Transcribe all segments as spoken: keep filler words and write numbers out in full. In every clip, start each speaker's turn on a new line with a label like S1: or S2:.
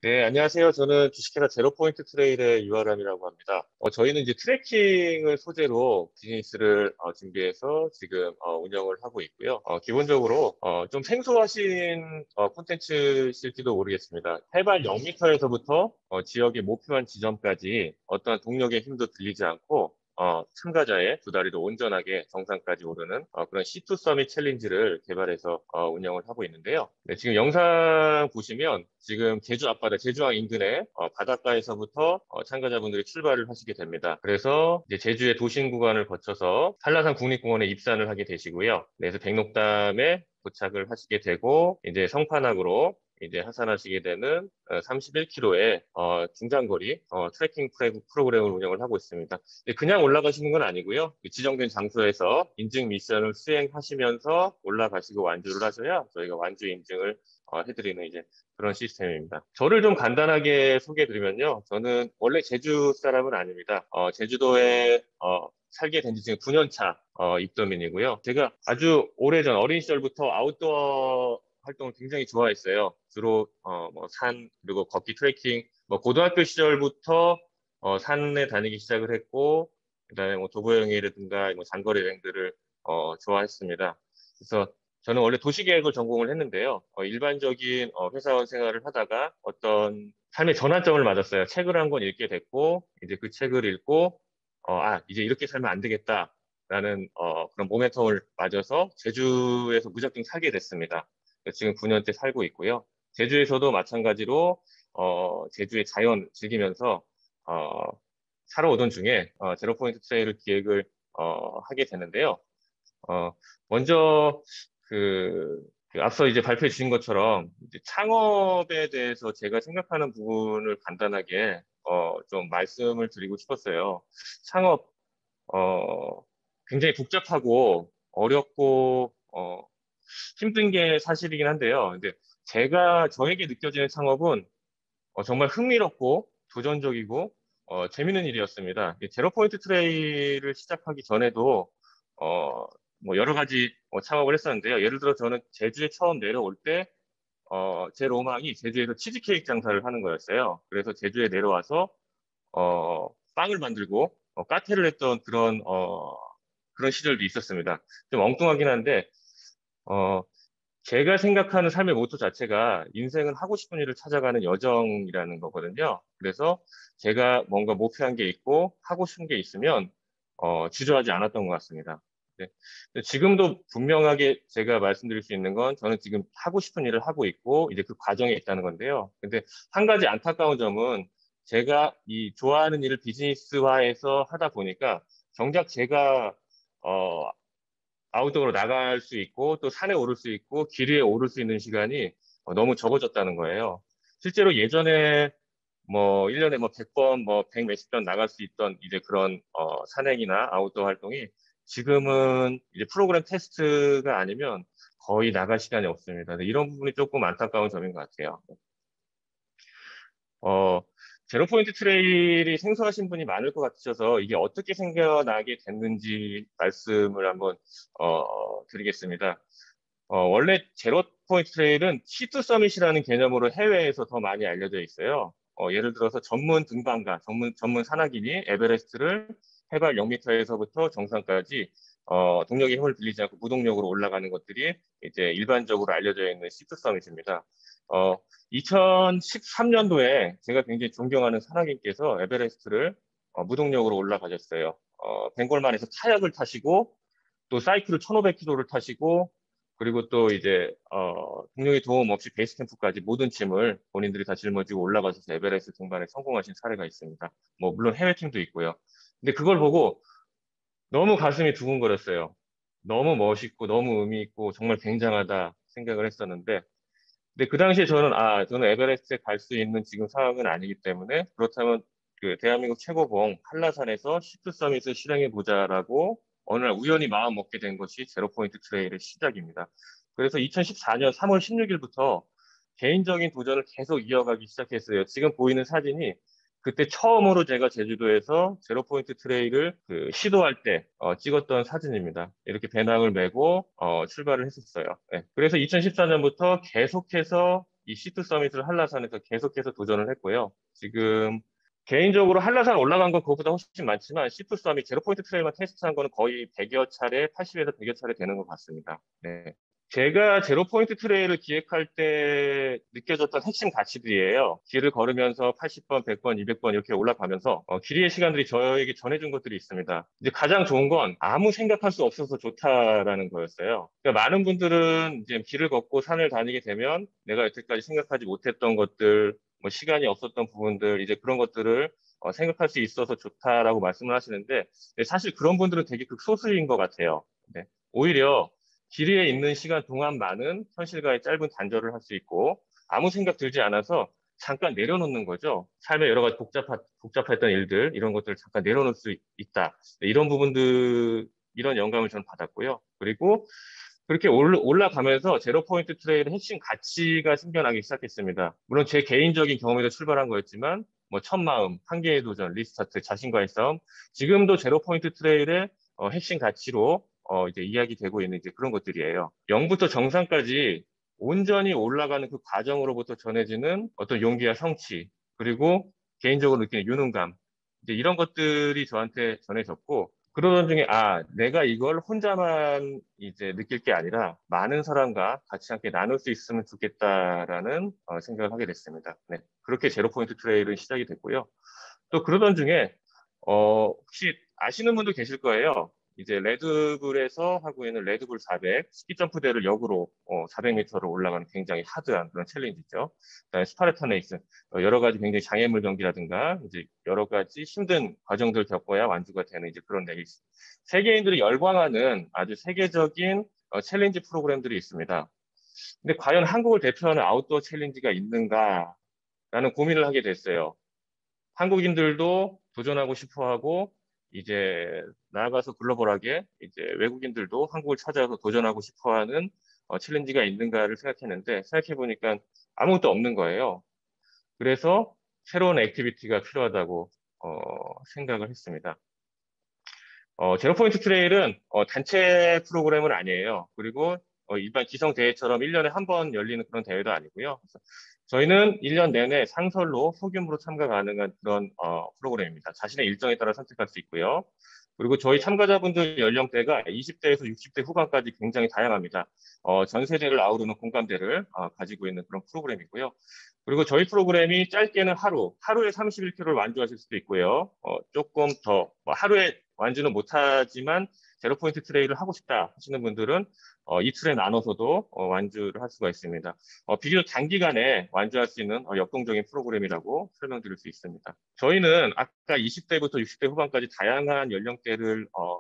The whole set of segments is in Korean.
S1: 네, 안녕하세요. 저는 주식회사 제로포인트 트레일의 유아람이라고 합니다. 어, 저희는 이제 트래킹을 소재로 비즈니스를 어, 준비해서 지금 어, 운영을 하고 있고요. 어, 기본적으로 어, 좀 생소하신 어, 콘텐츠실지도 모르겠습니다. 해발 영 미터에서부터 지역의 목표한 지점까지 어떠한 동력의 힘도 들리지 않고 어, 참가자의 두 다리도 온전하게 정상까지 오르는 어, 그런 씨 투 서밋 챌린지를 개발해서 어, 운영을 하고 있는데요. 네, 지금 영상 보시면 지금 제주 앞바다, 제주항 인근의 어, 바닷가에서부터 어, 참가자분들이 출발을 하시게 됩니다. 그래서 이제 제주의 도심 구간을 거쳐서 한라산 국립공원에 입산을 하게 되시고요. 네, 그래서 백록담에 도착을 하시게 되고 이제 성판악으로 이제 하산하시게 되는 삼십일 킬로미터의 어, 중장거리 어, 트래킹 프로그램을 운영을 하고 있습니다. 그냥 올라가시는 건 아니고요. 그 지정된 장소에서 인증 미션을 수행하시면서 올라가시고 완주를 하셔야 저희가 완주 인증을 어, 해드리는 이제 그런 시스템입니다. 저를 좀 간단하게 소개해드리면요. 저는 원래 제주 사람은 아닙니다. 어, 제주도에 어, 살게 된 지 지금 구 년 차 어, 입도민이고요. 제가 아주 오래전 어린 시절부터 아웃도어 활동을 굉장히 좋아했어요. 주로 어, 뭐 산, 그리고 걷기 트레킹, 뭐 고등학교 시절부터 어, 산에 다니기 시작을 했고, 그다음에 뭐 도보여행이라든가 뭐 장거리 여행들을 어, 좋아했습니다. 그래서 저는 원래 도시계획을 전공을 했는데요. 어, 일반적인 어, 회사원 생활을 하다가 어떤 삶의 전환점을 맞았어요. 책을 한 권 읽게 됐고, 이제 그 책을 읽고, 어, 아, 이제 이렇게 살면 안 되겠다라는 어, 그런 모멘텀을 맞아서 제주에서 무작정 살게 됐습니다. 지금 구 년째 살고 있고요. 제주에서도 마찬가지로 어, 제주의 자연 즐기면서 어, 살아오던 중에 어, 제로포인트 트레일을 기획을 어, 하게 되는데요. 어, 먼저 그, 그 앞서 이제 발표해 주신 것처럼 이제 창업에 대해서 제가 생각하는 부분을 간단하게 어, 좀 말씀을 드리고 싶었어요. 창업 어, 굉장히 복잡하고 어렵고 어, 힘든 게 사실이긴 한데요. 근데 제가 저에게 느껴지는 창업은 어, 정말 흥미롭고 도전적이고 어, 재밌는 일이었습니다. 이 제로포인트 트레이를 시작하기 전에도 어, 뭐 여러 가지 어, 창업을 했었는데요. 예를 들어 저는 제주에 처음 내려올 때 어, 제 로망이 제주에서 치즈케이크 장사를 하는 거였어요. 그래서 제주에 내려와서 어, 빵을 만들고 어, 카페를 했던 그런 어, 그런 시절도 있었습니다. 좀 엉뚱하긴 한데 어, 제가 생각하는 삶의 모토 자체가 인생은 하고 싶은 일을 찾아가는 여정이라는 거거든요. 그래서 제가 뭔가 목표한 게 있고 하고 싶은 게 있으면 어, 주저하지 않았던 것 같습니다. 네. 지금도 분명하게 제가 말씀드릴 수 있는 건 저는 지금 하고 싶은 일을 하고 있고 이제 그 과정에 있다는 건데요. 근데 한 가지 안타까운 점은 제가 이 좋아하는 일을 비즈니스화해서 하다 보니까 정작 제가 어, 아웃도어로 나갈 수 있고 또 산에 오를 수 있고 길 위에 오를 수 있는 시간이 어, 너무 적어졌다는 거예요. 실제로 예전에 뭐 일 년에 뭐 백 번, 뭐 백 몇십 번 나갈 수 있던 이제 그런 어, 산행이나 아웃도어 활동이 지금은 이제 프로그램 테스트가 아니면 거의 나갈 시간이 없습니다. 이런 부분이 조금 안타까운 점인 것 같아요. 어, 제로포인트 트레일이 생소하신 분이 많을 것 같으셔서 이게 어떻게 생겨나게 됐는지 말씀을 한번 어, 드리겠습니다. 어, 원래 제로포인트 트레일은 씨 투 서밋이라는 개념으로 해외에서 더 많이 알려져 있어요. 어, 예를 들어서 전문 등반가, 전문, 전문 산악인이 에베레스트를 해발 영 미터에서부터 정상까지 어, 동력의 힘을 빌리지 않고 무동력으로 올라가는 것들이 이제 일반적으로 알려져 있는 씨 투 서밋입니다. 어, 이천십삼 년도에 제가 굉장히 존경하는 산악인께서 에베레스트를 어, 무동력으로 올라가셨어요. 어, 벵골만에서 카약을 타시고 또 사이클을 천오백 킬로미터를 타시고 그리고 또 이제 어, 동력의 도움 없이 베이스 캠프까지 모든 짐을 본인들이 다 짊어지고 올라가셔서 에베레스트 등반에 성공하신 사례가 있습니다. 뭐 물론 해외팀도 있고요. 근데 그걸 보고 너무 가슴이 두근거렸어요. 너무 멋있고 너무 의미 있고 정말 굉장하다 생각을 했었는데 근데 그 당시에 저는 아 저는 에베레스트에 갈 수 있는 지금 상황은 아니기 때문에 그렇다면 그 대한민국 최고봉 한라산에서 십 투 서밋을 실행해 보자라고 어느 날 우연히 마음 먹게 된 것이 제로포인트 트레일의 시작입니다. 그래서 이천십사 년 삼월 십육 일부터 개인적인 도전을 계속 이어가기 시작했어요. 지금 보이는 사진이 그때 처음으로 제가 제주도에서 제로포인트 트레일을 그 시도할 때 어, 찍었던 사진입니다. 이렇게 배낭을 메고 어, 출발을 했었어요. 네. 그래서 이천십사 년부터 계속해서 이 씨 투 서밋을 한라산에서 계속해서 도전을 했고요. 지금 개인적으로 한라산 올라간 건 그것보다 훨씬 많지만 씨 투 서밋 제로 포인트 트레일만 테스트한 거는 거의 백여 차례, 팔십에서 백여 차례 되는 것 같습니다. 네. 제가 제로 포인트 트레일을 기획할 때 느껴졌던 핵심 가치들이에요. 길을 걸으면서 팔십 번, 백 번, 이백 번 이렇게 올라가면서 어, 길이의 시간들이 저에게 전해준 것들이 있습니다. 이제 가장 좋은 건 아무 생각할 수 없어서 좋다라는 거였어요. 그러니까 많은 분들은 이제 길을 걷고 산을 다니게 되면 내가 여태까지 생각하지 못했던 것들, 뭐 시간이 없었던 부분들, 이제 그런 것들을 어, 생각할 수 있어서 좋다라고 말씀을 하시는데 네, 사실 그런 분들은 되게 극소수인 것 같아요. 네. 오히려 길이에 있는 시간 동안만은 현실과의 짧은 단절을 할 수 있고 아무 생각 들지 않아서 잠깐 내려놓는 거죠. 삶의 여러 가지 복잡하, 복잡했던 일들 이런 것들을 잠깐 내려놓을 수 있다. 네, 이런 부분들 이런 영감을 저는 받았고요. 그리고 그렇게 올라가면서 제로 포인트 트레일의 핵심 가치가 생겨나기 시작했습니다. 물론 제 개인적인 경험에서 출발한 거였지만 뭐 첫마음, 한계의 도전, 리스타트, 자신과의 싸움 지금도 제로 포인트 트레일의 어, 핵심 가치로 어, 이제 이야기되고 있는 이제 그런 것들이에요. 영부터 정상까지 온전히 올라가는 그 과정으로부터 전해지는 어떤 용기와 성취 그리고 개인적으로 느끼는 유능감 이제 이런 것들이 저한테 전해졌고 그러던 중에 아 내가 이걸 혼자만 이제 느낄 게 아니라 많은 사람과 같이 함께 나눌 수 있으면 좋겠다라는 어, 생각을 하게 됐습니다. 네, 그렇게 제로 포인트 트레일은 시작이 됐고요. 또 그러던 중에 어, 혹시 아시는 분도 계실 거예요. 이제 레드불에서 하고 있는 레드불 사백 스키 점프대를 역으로 어, 사백 미터로 올라가는 굉장히 하드한 그런 챌린지죠. 그다음에 스파르타 레이스 어, 여러 가지 굉장히 장애물 경기라든가 이제 여러 가지 힘든 과정들을 겪어야 완주가 되는 이제 그런 레이스. 세계인들이 열광하는 아주 세계적인 어, 챌린지 프로그램들이 있습니다. 근데 과연 한국을 대표하는 아웃도어 챌린지가 있는가라는 고민을 하게 됐어요. 한국인들도 도전하고 싶어 하고, 이제 나아가서 글로벌하게 이제 외국인들도 한국을 찾아서 도전하고 싶어 하는 어, 챌린지가 있는가를 생각했는데, 생각해보니까 아무것도 없는 거예요. 그래서 새로운 액티비티가 필요하다고 어, 생각을 했습니다. 어, 제로포인트 트레일은 어, 단체 프로그램은 아니에요. 그리고 어, 일반 기성 대회처럼 일 년에 한 번 열리는 그런 대회도 아니고요. 그래서 저희는 일 년 내내 상설로 소규모로 참가 가능한 그런 어, 프로그램입니다. 자신의 일정에 따라 선택할 수 있고요. 그리고 저희 참가자분들 연령대가 이십 대에서 육십 대 후반까지 굉장히 다양합니다. 어, 전 세대를 아우르는 공감대를 어, 가지고 있는 그런 프로그램이고요. 그리고 저희 프로그램이 짧게는 하루, 하루에 삼십일 킬로미터를 완주하실 수도 있고요. 어, 조금 더, 뭐 하루에 완주는 못하지만 제로 포인트 트레일을 하고 싶다 하시는 분들은 어, 이틀에 나눠서도 어, 완주를 할 수가 있습니다. 어, 비교적 단기간에 완주할 수 있는 어, 역동적인 프로그램이라고 설명드릴 수 있습니다. 저희는 아까 이십 대부터 육십 대 후반까지 다양한 연령대를 어,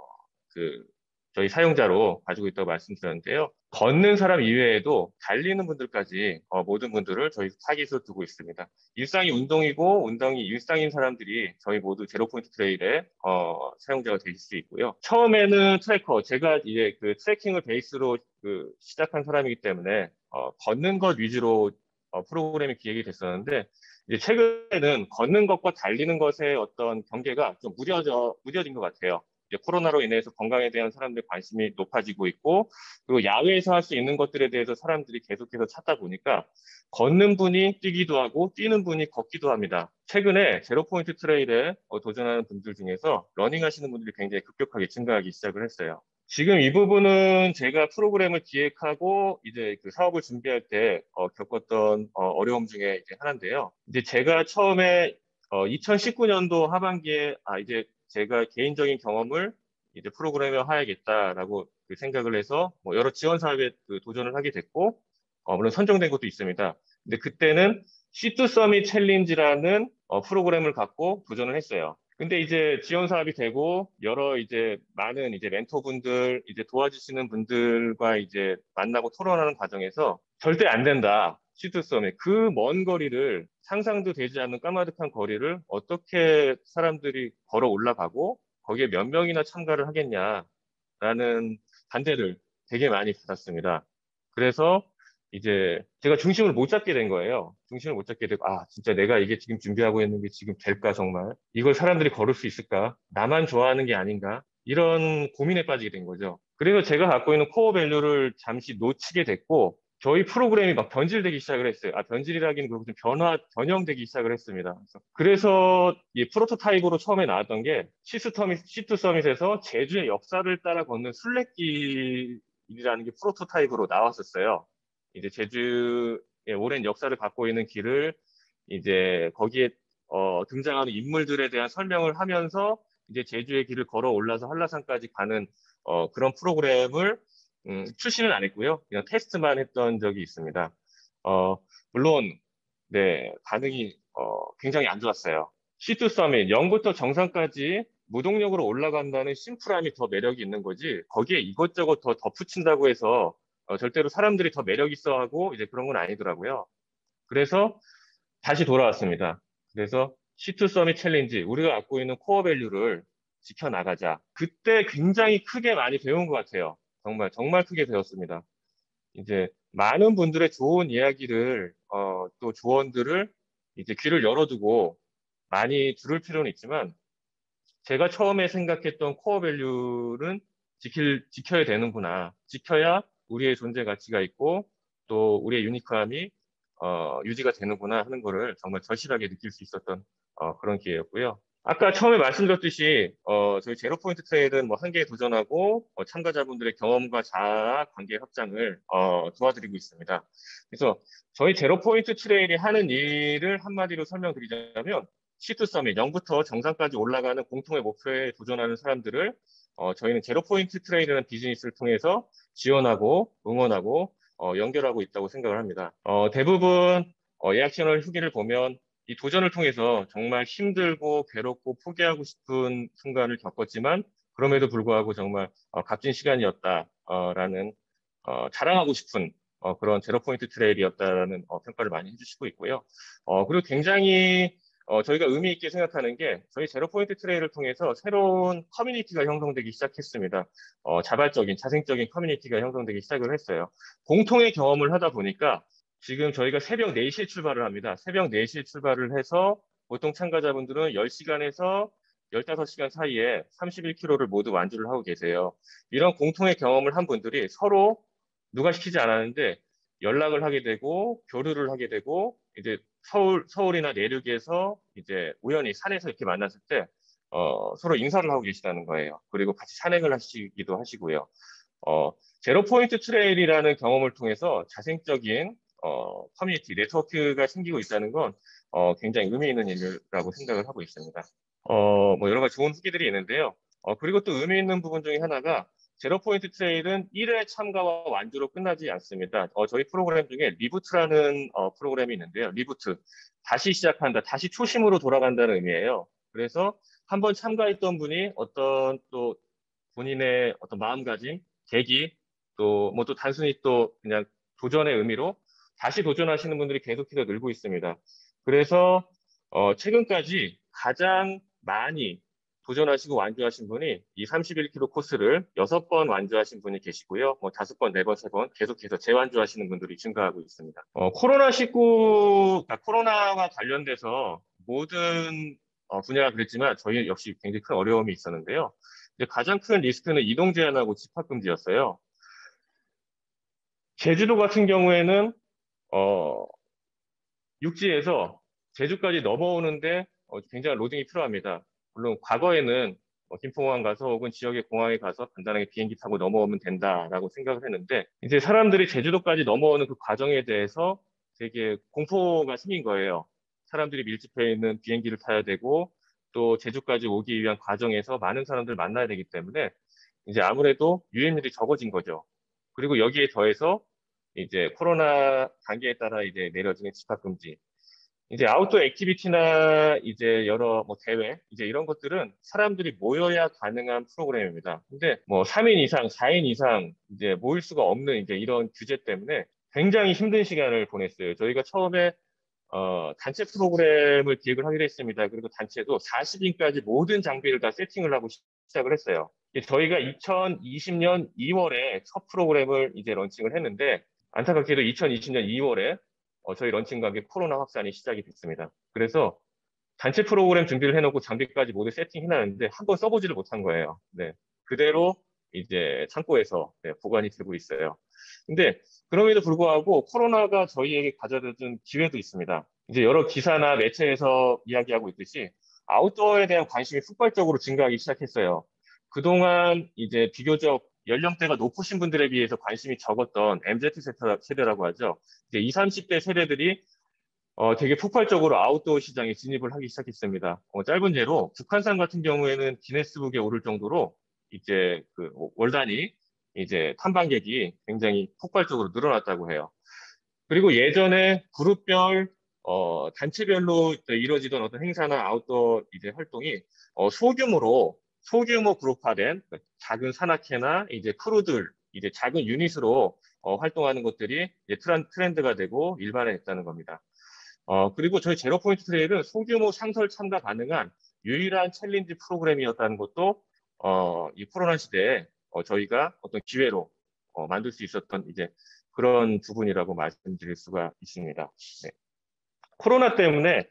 S1: 그 저희 사용자로 가지고 있다고 말씀드렸는데요. 걷는 사람 이외에도 달리는 분들까지 어, 모든 분들을 저희 타깃으로 두고 있습니다. 일상이 운동이고 운동이 일상인 사람들이 저희 모두 제로 포인트 트레일의 어, 사용자가 되실 수 있고요. 처음에는 트래커, 제가 이제 그 트래킹을 베이스로 그 시작한 사람이기 때문에 어, 걷는 것 위주로 어, 프로그램이 기획이 됐었는데 이제 최근에는 걷는 것과 달리는 것의 어떤 경계가 좀 무뎌져 무뎌진 것 같아요. 이제 코로나로 인해서 건강에 대한 사람들의 관심이 높아지고 있고 그리고 야외에서 할 수 있는 것들에 대해서 사람들이 계속해서 찾다 보니까 걷는 분이 뛰기도 하고 뛰는 분이 걷기도 합니다. 최근에 제로 포인트 트레일에 도전하는 분들 중에서 러닝 하시는 분들이 굉장히 급격하게 증가하기 시작을 했어요. 지금 이 부분은 제가 프로그램을 기획하고 이제 그 사업을 준비할 때 어, 겪었던 어, 어려움 중에 이제 하나인데요. 이제 제가 처음에 어, 이천십구 년도 하반기에 아 이제 제가 개인적인 경험을 이제 프로그램에 해야겠다라고 그 생각을 해서 뭐 여러 지원 사업에 그 도전을 하게 됐고 어, 물론 선정된 것도 있습니다. 근데 그때는 씨 투 서밋 챌린지라는 어, 프로그램을 갖고 도전을 했어요. 근데 이제 지원 사업이 되고 여러 이제 많은 이제 멘토분들 이제 도와주시는 분들과 이제 만나고 토론하는 과정에서 절대 안 된다. 씨 투 서밋 그 먼 거리를 상상도 되지 않는 까마득한 거리를 어떻게 사람들이 걸어 올라가고 거기에 몇 명이나 참가를 하겠냐라는 반대를 되게 많이 받았습니다. 그래서 이제 제가 중심을 못 잡게 된 거예요. 중심을 못 잡게 되고, 아, 진짜 내가 이게 지금 준비하고 있는 게 지금 될까, 정말? 이걸 사람들이 걸을 수 있을까? 나만 좋아하는 게 아닌가? 이런 고민에 빠지게 된 거죠. 그래서 제가 갖고 있는 코어 밸류를 잠시 놓치게 됐고, 저희 프로그램이 막 변질되기 시작을 했어요. 아, 변질이라기는 그렇고 좀 변화, 변형되기 시작을 했습니다. 그래서, 그래서 이 프로토타입으로 처음에 나왔던 게 시트 서밋, 시트 서밋에서 제주의 역사를 따라 걷는 순례길이라는 게 프로토타입으로 나왔었어요. 이제 제주의 오랜 역사를 갖고 있는 길을 이제 거기에 어, 등장하는 인물들에 대한 설명을 하면서 이제 제주의 길을 걸어 올라서 한라산까지 가는 어, 그런 프로그램을 음, 출시는 안 했고요. 그냥 테스트만 했던 적이 있습니다. 어, 물론, 네, 반응이 어, 굉장히 안 좋았어요. 시투 서밋, 영부터 정상까지 무동력으로 올라간다는 심플함이 더 매력이 있는 거지, 거기에 이것저것 더 덧붙인다고 해서 어, 절대로 사람들이 더 매력 있어 하고 이제 그런 건 아니더라고요. 그래서 다시 돌아왔습니다. 그래서 시투 서밋 챌린지, 우리가 갖고 있는 코어 밸류를 지켜나가자. 그때 굉장히 크게 많이 배운 것 같아요. 정말, 정말 크게 배웠습니다. 이제 많은 분들의 좋은 이야기를, 어, 또 조언들을 이제 귀를 열어두고 많이 들을 필요는 있지만, 제가 처음에 생각했던 코어 밸류는 지킬, 지켜야 되는구나. 지켜야 우리의 존재 가치가 있고, 또 우리의 유니크함이 어, 유지가 되는구나 하는 거를 정말 절실하게 느낄 수 있었던 어, 그런 기회였고요. 아까 처음에 말씀드렸듯이 어, 저희 제로 포인트 트레이드는 뭐 한계에 도전하고 어, 참가자분들의 경험과 자아 관계 확장을 어, 도와드리고 있습니다. 그래서 저희 제로 포인트 트레이드이 하는 일을 한마디로 설명드리자면 시투 서밋 영부터 정상까지 올라가는 공통의 목표에 도전하는 사람들을 어, 저희는 제로 포인트 트레이드라는 비즈니스를 통해서 지원하고 응원하고 어, 연결하고 있다고 생각을 합니다. 어, 대부분 어, 예약 채널 후기를 보면 이 도전을 통해서 정말 힘들고 괴롭고 포기하고 싶은 순간을 겪었지만 그럼에도 불구하고 정말 어, 값진 시간이었다라는 어, 자랑하고 싶은 어, 그런 제로 포인트 트레일이었다라는 어, 평가를 많이 해주시고 있고요. 어, 그리고 굉장히 어, 저희가 의미 있게 생각하는 게 저희 제로 포인트 트레일을 통해서 새로운 커뮤니티가 형성되기 시작했습니다. 어, 자발적인 자생적인 커뮤니티가 형성되기 시작을 했어요. 공통의 경험을 하다 보니까 지금 저희가 새벽 네 시에 출발을 합니다. 새벽 네 시에 출발을 해서 보통 참가자분들은 열 시간에서 열다섯 시간 사이에 삼십일 킬로미터를 모두 완주를 하고 계세요. 이런 공통의 경험을 한 분들이 서로 누가 시키지 않았는데 연락을 하게 되고 교류를 하게 되고 이제 서울, 서울이나 내륙에서 이제 우연히 산에서 이렇게 만났을 때 어, 서로 인사를 하고 계시다는 거예요. 그리고 같이 산행을 하시기도 하시고요. 어, 제로 포인트 트레일이라는 경험을 통해서 자생적인 어, 커뮤니티, 네트워크가 생기고 있다는 건 어, 굉장히 의미 있는 일이라고 생각을 하고 있습니다. 어, 뭐 여러 가지 좋은 후기들이 있는데요. 어, 그리고 또 의미 있는 부분 중에 하나가 제로 포인트 트레일은 일 회 참가와 완주로 끝나지 않습니다. 어, 저희 프로그램 중에 리부트라는 어, 프로그램이 있는데요. 리부트, 다시 시작한다, 다시 초심으로 돌아간다는 의미예요. 그래서 한번 참가했던 분이 어떤 또 본인의 어떤 마음가짐, 계기, 또 뭐 또 단순히 또 그냥 도전의 의미로 다시 도전하시는 분들이 계속해서 늘고 있습니다. 그래서 어, 최근까지 가장 많이 도전하시고 완주하신 분이 이 삼십일 킬로미터 코스를 여섯 번 완주하신 분이 계시고요. 뭐 다섯 번, 네 번, 세 번 계속해서 재완주하시는 분들이 증가하고 있습니다. 어, 코로나 십구, 아, 코로나와 관련돼서 모든 어, 분야가 그랬지만 저희 역시 굉장히 큰 어려움이 있었는데요. 이제 가장 큰 리스크는 이동 제한하고 집합 금지였어요. 제주도 같은 경우에는 어, 육지에서 제주까지 넘어오는데 어, 굉장히 로딩이 필요합니다. 물론 과거에는 어, 김포공항 가서 혹은 지역의 공항에 가서 간단하게 비행기 타고 넘어오면 된다라고 생각을 했는데 이제 사람들이 제주도까지 넘어오는 그 과정에 대해서 되게 공포가 생긴 거예요. 사람들이 밀집해 있는 비행기를 타야 되고 또 제주까지 오기 위한 과정에서 많은 사람들을 만나야 되기 때문에 이제 아무래도 유행률이 적어진 거죠. 그리고 여기에 더해서 이제 코로나 단계에 따라 이제 내려지는 집합 금지. 이제 아웃도어 액티비티나 이제 여러 뭐 대회 이제 이런 것들은 사람들이 모여야 가능한 프로그램입니다. 근데 뭐 삼 인 이상, 사 인 이상 이제 모일 수가 없는 이제 이런 규제 때문에 굉장히 힘든 시간을 보냈어요. 저희가 처음에 어, 단체 프로그램을 기획을 하기로 했습니다. 그리고 단체도 사십 인까지 모든 장비를 다 세팅을 하고 시- 시작을 했어요. 이제 저희가 이천이십 년 이월에 첫 프로그램을 이제 런칭을 했는데 안타깝게도 이천이십 년 이월에 어, 저희 런칭과 함께 코로나 확산이 시작이 됐습니다. 그래서 단체 프로그램 준비를 해놓고 장비까지 모두 세팅해놨는데 한 번 써보지를 못한 거예요. 네. 그대로 이제 창고에서 네, 보관이 되고 있어요. 근데 그럼에도 불구하고 코로나가 저희에게 가져다준 기회도 있습니다. 이제 여러 기사나 매체에서 이야기하고 있듯이 아웃도어에 대한 관심이 폭발적으로 증가하기 시작했어요. 그동안 이제 비교적 연령대가 높으신 분들에 비해서 관심이 적었던 엠지 세대라고 하죠. 이제 이십, 삼십 대 세대들이 어, 되게 폭발적으로 아웃도어 시장에 진입을 하기 시작했습니다. 어, 짧은 예로 북한산 같은 경우에는 기네스북에 오를 정도로 이제 그 월 단위 이제 탐방객이 굉장히 폭발적으로 늘어났다고 해요. 그리고 예전에 그룹별 어, 단체별로 이루어지던 어떤 행사나 아웃도어 이제 활동이 어, 소규모로 소규모 그룹화된 작은 산악회나 이제 크루들 이제 작은 유닛으로 어, 활동하는 것들이 이제 트렌, 트렌드가 되고 일반화했다는 겁니다. 어, 그리고 저희 제로포인트 트레일은 소규모 상설 참가 가능한 유일한 챌린지 프로그램이었다는 것도 어, 이 코로나 시대에 어, 저희가 어떤 기회로 어, 만들 수 있었던 이제 그런 부분이라고 말씀드릴 수가 있습니다. 네. 코로나 때문에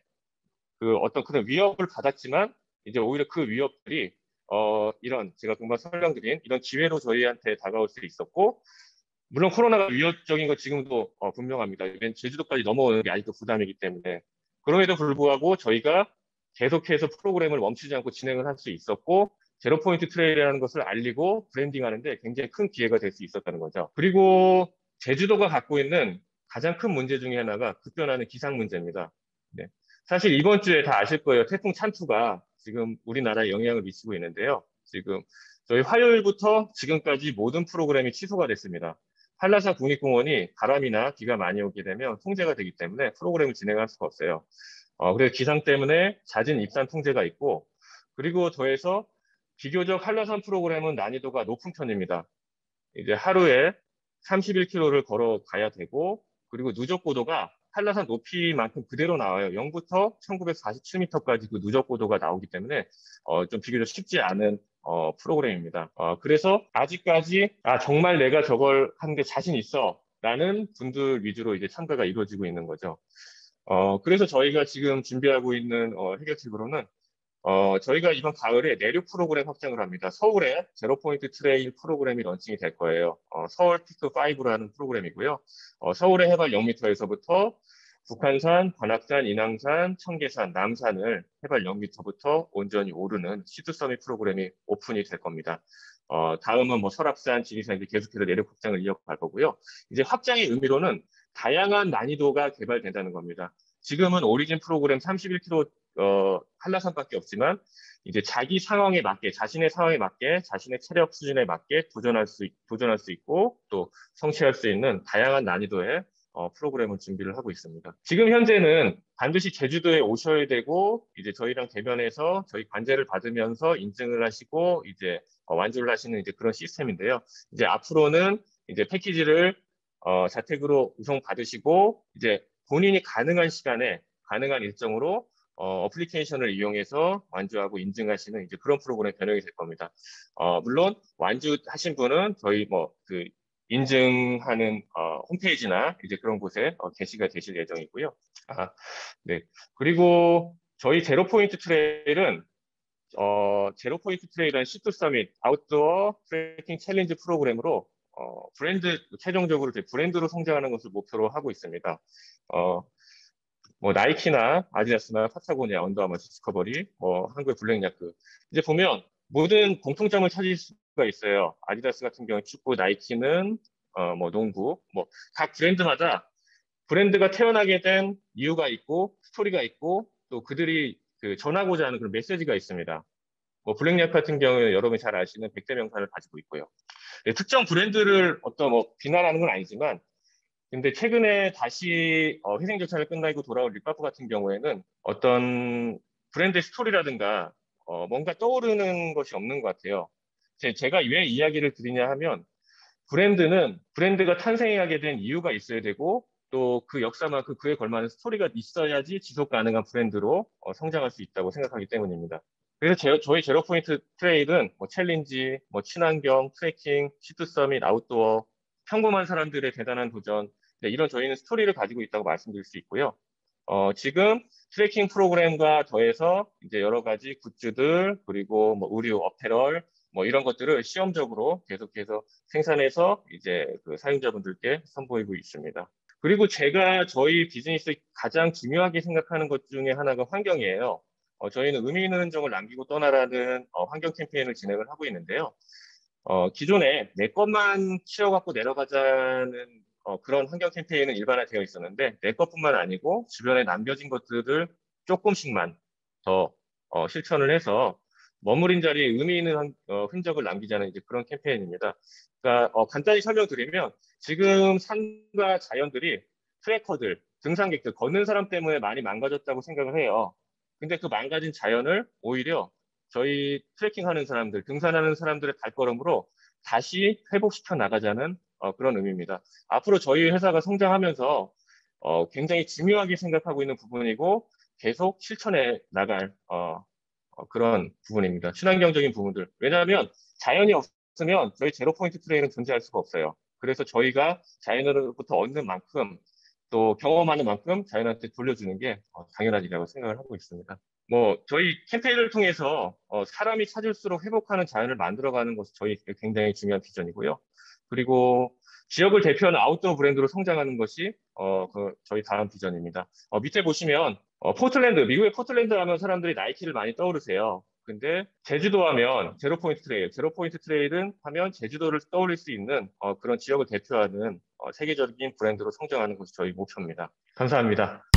S1: 그 어떤 그런 위협을 받았지만 이제 오히려 그 위협들이 어, 이런 제가 금방 설명드린 이런 기회로 저희한테 다가올 수 있었고 물론 코로나가 위협적인 거 지금도 어, 분명합니다. 제주도까지 넘어오는 게 아직도 부담이기 때문에 그럼에도 불구하고 저희가 계속해서 프로그램을 멈추지 않고 진행을 할 수 있었고 제로포인트 트레일이라는 것을 알리고 브랜딩하는데 굉장히 큰 기회가 될 수 있었다는 거죠. 그리고 제주도가 갖고 있는 가장 큰 문제 중에 하나가 급변하는 기상 문제입니다. 네. 사실 이번 주에 다 아실 거예요. 태풍 찬투가 지금 우리나라에 영향을 미치고 있는데요. 지금 저희 화요일부터 지금까지 모든 프로그램이 취소가 됐습니다. 한라산 국립공원이 바람이나 비가 많이 오게 되면 통제가 되기 때문에 프로그램을 진행할 수가 없어요. 어, 그래서 기상 때문에 잦은 입산 통제가 있고 그리고 더해서 비교적 한라산 프로그램은 난이도가 높은 편입니다. 이제 하루에 삼십일 킬로미터를 걸어가야 되고 그리고 누적 고도가 한라산 높이만큼 그대로 나와요. 영부터 천구백사십칠 미터까지 그 누적 고도가 나오기 때문에 어, 좀 비교적 쉽지 않은 어, 프로그램입니다. 어, 그래서 아직까지 아 정말 내가 저걸 하는 데 자신 있어 라는 분들 위주로 이제 참가가 이루어지고 있는 거죠. 어, 그래서 저희가 지금 준비하고 있는 어, 해결책으로는 어, 저희가 이번 가을에 내륙 프로그램 확장을 합니다. 서울에 제로포인트 트레일 프로그램이 런칭이 될 거예요. 어, 서울 피크 오라는 프로그램이고요. 어, 서울의 해발 영 미터에서부터 북한산, 관악산, 인왕산, 청계산, 남산을 해발 영 미터부터 온전히 오르는 시드 서밋 프로그램이 오픈이 될 겁니다. 어, 다음은 뭐 설악산, 지리산 이제 계속해서 내륙 확장을 이어갈 거고요. 이제 확장의 의미로는 다양한 난이도가 개발된다는 겁니다. 지금은 오리진 프로그램 삼십일 킬로미터 어, 한라산밖에 없지만 이제 자기 상황에 맞게 자신의 상황에 맞게 자신의 체력 수준에 맞게 도전할 수 도전할 수 있고 또 성취할 수 있는 다양한 난이도의 어, 프로그램을 준비를 하고 있습니다. 지금 현재는 반드시 제주도에 오셔야 되고 이제 저희랑 대면해서 저희 관제를 받으면서 인증을 하시고 이제 어, 완주를 하시는 이제 그런 시스템인데요. 이제 앞으로는 이제 패키지를 어, 자택으로 우선 받으시고 이제 본인이 가능한 시간에 가능한 일정으로 어, 어플리케이션을 이용해서 완주하고 인증하시는 이제 그런 프로그램 변형이 될 겁니다. 어, 물론 완주하신 분은 저희 뭐 그 인증하는 어, 홈페이지나 이제 그런 곳에 어, 게시가 되실 예정이고요. 아, 네. 그리고 저희 제로 포인트 트레일은 어, 제로 포인트 트레일은 시투 서밋 아웃도어 트레킹 챌린지 프로그램으로 어, 브랜드 최종적으로 브랜드로 성장하는 것을 목표로 하고 있습니다. 어, 뭐 나이키나 아디다스나 파타고니아, 언더아머, 디스커버리, 뭐 한국의 블랙야크 이제 보면 모든 공통점을 찾을 수가 있어요. 아디다스 같은 경우 축구, 나이키는 어, 뭐 농구, 뭐 각 브랜드마다 브랜드가 태어나게 된 이유가 있고 스토리가 있고 또 그들이 그 전하고자 하는 그런 메시지가 있습니다. 뭐 블랙야크 같은 경우는 여러분이 잘 아시는 백대 명산을 가지고 있고요. 네, 특정 브랜드를 어떤 뭐 비난하는 건 아니지만 근데 최근에 다시 어, 회생조차를 끝나고 돌아온 립바프 같은 경우에는 어떤 브랜드 스토리라든가 어, 뭔가 떠오르는 것이 없는 것 같아요. 제, 제가 왜 이야기를 드리냐 하면 브랜드는 브랜드가 탄생하게 된 이유가 있어야 되고 또 그 역사만큼 그에 걸맞는 스토리가 있어야지 지속 가능한 브랜드로 어, 성장할 수 있다고 생각하기 때문입니다. 그래서 제, 저희 제로포인트 트레일은 뭐 챌린지, 뭐 친환경, 트레킹, 시트 서밋, 아웃도어, 평범한 사람들의 대단한 도전 네, 이런 저희는 스토리를 가지고 있다고 말씀드릴 수 있고요. 어, 지금 트래킹 프로그램과 더해서 이제 여러 가지 굿즈들 그리고 뭐 의류, 어페럴, 뭐 이런 것들을 시험적으로 계속해서 생산해서 이제 그 사용자분들께 선보이고 있습니다. 그리고 제가 저희 비즈니스 가장 중요하게 생각하는 것 중에 하나가 환경이에요. 어, 저희는 의미 있는 흔적을 남기고 떠나라는 어, 환경 캠페인을 진행을 하고 있는데요. 어, 기존에 내 것만 치워갖고 내려가자는 어, 그런 환경 캠페인은 일반화되어 있었는데 내 것뿐만 아니고 주변에 남겨진 것들을 조금씩만 더 어, 실천을 해서 머무린 자리에 의미 있는 한- 어, 흔적을 남기자는 이제 그런 캠페인입니다. 그러니까 어, 간단히 설명드리면 지금 산과 자연들이 트레커들, 등산객들, 걷는 사람 때문에 많이 망가졌다고 생각을 해요. 근데 그 망가진 자연을 오히려 저희 트레킹하는 사람들, 등산하는 사람들의 발걸음으로 다시 회복시켜 나가자는 어, 그런 의미입니다. 앞으로 저희 회사가 성장하면서 어, 굉장히 중요하게 생각하고 있는 부분이고 계속 실천해 나갈 어, 어, 그런 부분입니다. 친환경적인 부분들. 왜냐하면 자연이 없으면 저희 제로 포인트 트레일은 존재할 수가 없어요. 그래서 저희가 자연으로부터 얻는 만큼 또 경험하는 만큼 자연한테 돌려주는 게 어, 당연한 일이라고 생각을 하고 있습니다. 뭐 저희 캠페인을 통해서 어, 사람이 찾을수록 회복하는 자연을 만들어가는 것이 저희 굉장히 중요한 비전이고요. 그리고 지역을 대표하는 아웃도어 브랜드로 성장하는 것이 어, 그 저희 다음 비전입니다. 어, 밑에 보시면 어, 포틀랜드, 미국의 포틀랜드 하면 사람들이 나이키를 많이 떠오르세요. 근데 제주도 하면 제로포인트 트레일, 제로포인트 트레일은 하면 제주도를 떠올릴 수 있는 어, 그런 지역을 대표하는 어, 세계적인 브랜드로 성장하는 것이 저희 목표입니다. 감사합니다.